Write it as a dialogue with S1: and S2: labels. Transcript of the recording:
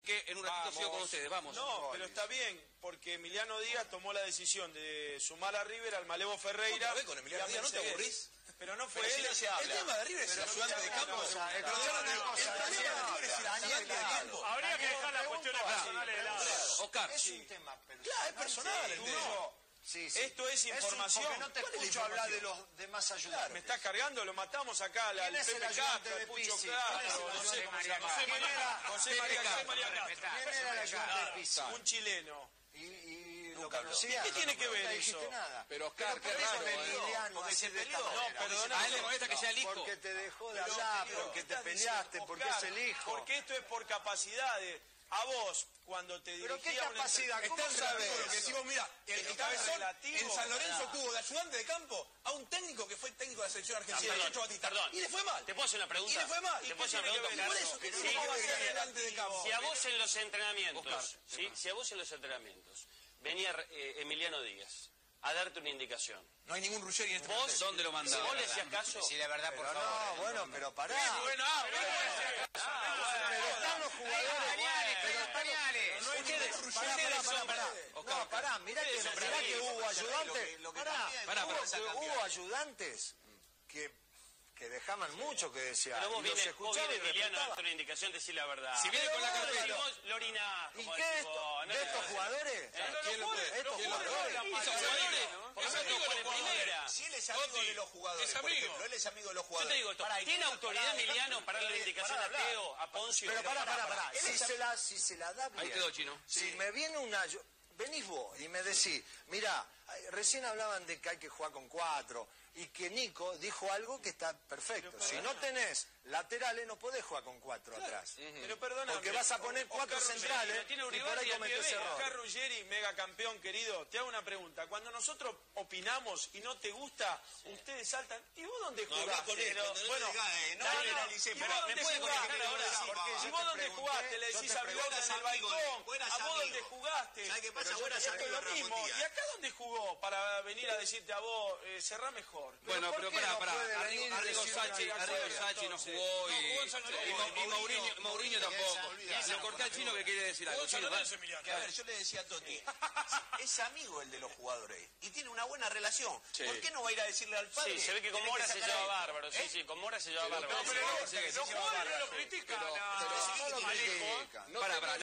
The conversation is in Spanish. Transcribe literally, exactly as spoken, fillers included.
S1: que en un ratito sigo con ustedes, vamos.
S2: No, pero está bien, porque Emiliano Díaz tomó la decisión de sumar a River al Malevo Ferreira.
S3: ¿Con Emiliano Díaz no te aburrís?
S2: Pero no fue
S3: pero
S2: él.
S3: Si no se habla. El tema de River es el ayudante de campo. El problema de River es el ayudante de campo.
S4: Habría que dejar las cuestiones personales de lado.
S1: Oscar.
S5: Es un tema personal.
S3: Claro, es personal el tema.
S5: Sí, sí.
S2: Esto es información.
S5: Es un, no te escucho hablar de los demás ayudantes.
S2: Me estás cargando, lo matamos acá, al Pepe Castro, al Pucho Castro, no sé cómo se llama.
S5: José María
S2: José María Castro.
S5: ¿Quién era el ayudante de Pizzi?
S2: Un chileno.
S5: Y, y lo conocía.
S2: ¿Qué tiene que ver
S5: no
S2: eso?
S5: dijiste nada.
S1: Pero Oscar, qué raro,
S5: Emiliano,
S3: porque se peleó.
S2: No, perdona.
S1: A él le molesta que sea el hijo.
S5: Porque te dejó de hablar, porque te peleaste, porque es el hijo.
S2: Porque esto es por capacidades. A vos, cuando te dirigía...
S5: ¿Pero qué capacidad?
S3: ¿Cómo sabes? Porque si vos, mira, el, el cabezón en San Lorenzo tuvo de ayudante de campo a un técnico que fue técnico de la selección argentina,
S4: Perdón,
S3: Nacho Batista.
S4: perdón.
S3: Y le fue mal.
S4: ¿Te puedo hacer una pregunta?
S3: Y le fue mal.
S4: ¿Te puedo hacer una pregunta?
S3: Y por eso, ¿qué
S4: Sí.
S3: tiene que ver el ayudante de campo?
S4: Si a vos en los entrenamientos,
S1: Oscar,
S4: ¿sí? Si a vos en los entrenamientos venía eh, Emiliano Díaz a darte una indicación,
S3: No hay ningún Ruggeri en este
S4: vos,
S3: plantel.
S1: ¿Dónde lo
S4: si
S1: mandaba?
S4: vos le hacías caso...
S6: Sí, la verdad, por
S5: Pero
S6: favor.
S5: no, bueno, pero pará.
S1: Bueno, ah, bueno.
S5: Pero están los jugadores.
S6: Pañales, pero pañales.
S5: No hay
S4: Ustedes,
S5: Pará,
S4: ustedes
S5: pará, pará,
S4: son-
S5: pará. No, pará, mirá que,
S4: Ustedes son
S5: mirá que
S4: amigos.
S5: hubo ayudantes.
S3: Lo que
S5: Pará,
S3: cambia,
S1: pará,
S5: hubo,
S1: pará,
S3: esa
S5: que
S3: cambia.
S5: hubo ayudantes que, que dejaban mucho que desear.
S4: Pero vos
S5: Y los
S4: vienes, vos
S5: escuchaba
S4: vienes
S5: y
S4: Emiliano a
S5: respetaba.
S4: darte una indicación, decir la verdad.
S1: Si viene con la
S4: Pero
S1: cartera.
S4: vos, Lorina,
S5: ¿Y
S4: como
S5: qué
S4: decís
S5: esto?
S4: vos, no
S5: ¿De
S4: le-
S5: estos jugadores?
S3: ¿Quién lo puede?
S5: Estos
S3: ¿Quién lo puede?
S5: jugadores.
S4: Esos jugadores, porque
S3: Es
S4: son
S3: amigo de
S4: todos
S3: los
S4: de primera.
S3: Si él es amigo de los jugadores,
S1: es
S3: por
S1: amigo.
S3: ejemplo, él es amigo de los
S4: Yo
S3: jugadores.
S4: te digo esto,
S3: Pará, y
S4: ¿tiene
S3: pará,
S4: autoridad
S3: pará,
S4: Emiliano para darle la
S3: pará,
S4: indicación
S3: pará,
S4: a
S3: pará.
S4: Teo, a Poncio?
S5: Pero pará, pará, pará.
S3: Él
S5: Si
S3: es-
S5: se la, si se la da bien.
S1: Ahí quedó, Chino.
S5: Si
S3: Sí.
S5: me viene una... yo- venís vos y me decís, mirá, recién hablaban de que hay que jugar con cuatro y que Nico dijo algo que está perfecto. Si no tenés laterales, no podés jugar con cuatro atrás.
S2: Pero perdóname.
S5: Porque vas a poner cuatro
S2: Oscar
S5: centrales
S2: Ruggeri,
S4: tiene
S5: y por
S4: Uribarri
S5: ahí
S4: y
S5: cometés
S4: Albiol,
S5: error.
S2: Oscar Ruggeri, mega campeón querido, te hago una pregunta. Cuando nosotros opinamos y no te gusta, ustedes saltan. ¿Y vos dónde
S3: No, habla
S2: jugaste?
S3: con él,
S2: Pero,
S3: cuando no
S2: bueno,
S3: le diga, eh, no
S2: dale,
S3: generalicé,
S2: ¿y
S3: pero
S2: vos
S4: ¿me
S2: dónde
S4: puede
S2: jugaste?
S4: contestar ahora?
S2: Porque
S5: Yo
S2: si
S5: te
S2: vos dónde
S5: pregunté,
S2: jugaste, le
S5: yo
S2: decís
S5: te
S2: a Bilotta
S3: pregunté,
S2: en el
S3: amigo,
S2: balcón,
S3: vos eras
S2: ¿a vos dónde
S3: amigo.
S2: jugaste?
S3: ¿Sabés qué pasa?
S2: Pero
S3: Vos eras
S2: esto es
S3: amigo
S2: lo
S3: de Ramón
S2: mismo.
S3: Díaz.
S2: ¿Y acá dónde jugó para venir a decirte a vos, eh, cerrá mejor?
S1: Bueno,
S5: ¿por
S1: pero
S5: qué
S1: pará,
S5: no
S1: pará.
S5: puede
S1: Arrigo,
S5: venir y
S1: Arrigo
S5: decir
S1: Sacchi,
S5: una
S1: Arrigo
S5: cosa?
S1: Sacchi no
S2: Entonces,
S1: jugó y,
S4: no, jugó en San Lorenzo.
S1: y, Mau- y Mourinho,
S3: Mourinho-
S1: Mourinho tampoco.
S3: Esa
S1: Lo corté al Chino que quiere decir algo. Chino, dale.
S3: Que, a ver, yo le decía a Toti, es amigo el de los jugadores y tiene una buena relación.
S1: Sí.
S3: ¿Por qué no va a ir a decirle al padre?
S4: Sí, se ve que con
S3: tenés
S4: Mora se
S3: sacar
S4: lleva
S3: a él?
S4: bárbaro, sí,
S3: ¿Eh?
S4: sí, con Mora se lleva bárbaro.
S1: pero-
S4: Pero-
S1: sí que sí
S4: los
S1: se lleva
S4: jugadores no
S1: bárbaro.
S4: lo critican.
S1: Pero-
S4: a-
S1: pero-
S4: a
S5: no lo
S4: Alejo, ¿eh?
S5: critican.
S1: Pará, pará.